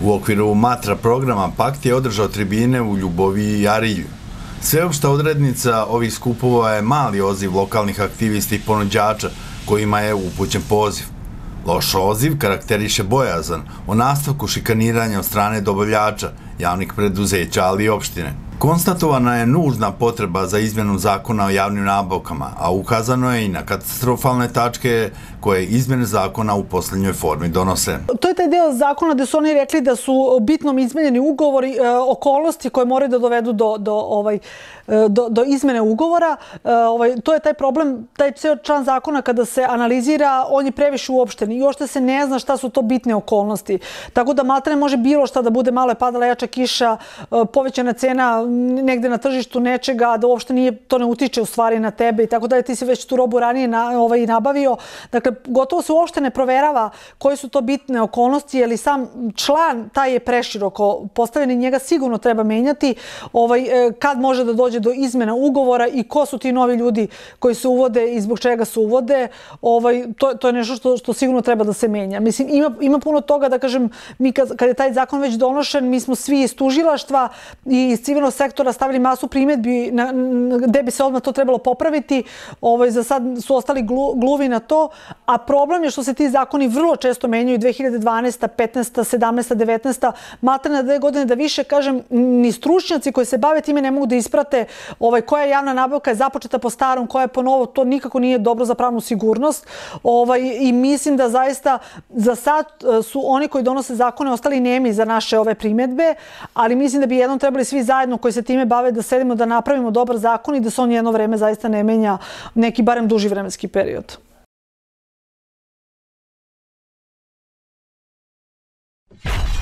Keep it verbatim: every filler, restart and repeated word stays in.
U okviru Matra programa Pakt je održao tribine u Ljubovi i Arilju. Sveopšta odrednica ovih skupova je mali odziv lokalnih aktivista i ponuđača kojima je upućen poziv. Loš odziv karakteriše bojazan o nastavku šikaniranja od strane dobavljača, javnih preduzeća, ali i opštine. Konstatovana je nužna potreba za izmjenu zakona o javnim nabavkama, a ukazano je i na katastrofalne tačke koje izmjene zakona u poslednjoj formi donose. To je taj deo zakona gde su oni rekli da su bitno izmenjeni ugovori, okolnosti koje moraju da dovedu do, do, ovaj, do, do izmene ugovora. Ovaj, to je taj problem, taj ceo član zakona kada se analizira, on je previše uopšten i uopšte se ne zna šta su to bitne okolnosti. Tako da maltene može bilo šta da bude, malo je padala jača kiša, povećana cena negde na tržištu nečega, da uopšte nije, to ne utiče u stvari na tebe i tako da ti si već tu robu ranije na, ovaj, nabavio. Dakle, gotovo se uopšte ne proverava koje su to bitne okolnosti, jer i sam član taj je preširoko postavljen i njega sigurno treba menjati, ovaj, kad može da dođe do izmena ugovora i ko su ti novi ljudi koji se uvode i zbog čega se uvode. Ovaj, to, to je nešto što, što sigurno treba da se menja. Mislim, ima, ima puno toga, da kažem, mi kad, kad je taj zakon već donošen, mi smo svi iz tužilaštva i iz civilnog sektora stavili masu primjedbi na, gde bi se odmah to trebalo popraviti. Ovaj, za sad su ostali glu, gluvi na to, a problem je što se ti zakoni vrlo često menjaju dve hiljade dvanaesta, petnaesta, sedamnaesta, devetnaesta, maltene dve godine da više, kažem, ni stručnjaci koji se bave time ne mogu da isprate ovaj, koja javna nabavka je započeta po starom, koja je po novo, to nikako nije dobro za pravnu sigurnost. Ovaj, I mislim da zaista za sad su oni koji donose zakone ostali nemi za naše ove primjedbe, ali mislim da bi jednom trebali svi zajedno koji se time bave da sedimo, da napravimo dobar zakon i da se on jedno vreme zaista ne menja neki barem duži vremenski period. You